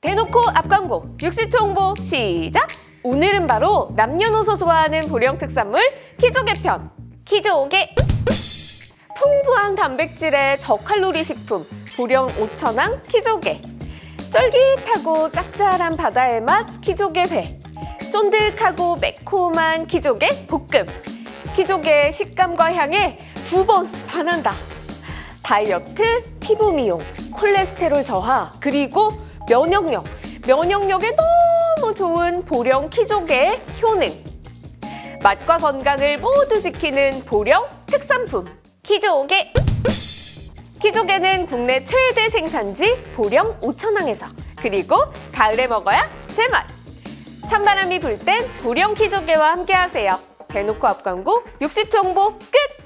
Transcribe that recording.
대놓고 앞광고 60초 홍보 시작! 오늘은 바로 남녀노소 좋아하는 보령 특산물 키조개 편. 키조개 풍부한 단백질의 저칼로리 식품 보령 오천항 키조개. 쫄깃하고 짭짤한 바다의 맛 키조개 회. 쫀득하고 매콤한 키조개 볶음. 키조개의 식감과 향에 2번 반한다. 다이어트, 피부 미용, 콜레스테롤 저하, 그리고 면역력에 너무 좋은 보령 키조개의 효능. 맛과 건강을 모두 지키는 보령 특산품 키조개. 키조개는 국내 최대 생산지 보령 오천항에서, 그리고 가을에 먹어야 제맛. 찬바람이 불 땐 보령 키조개와 함께하세요. 대놓고 앞광고 60초 홍보 끝!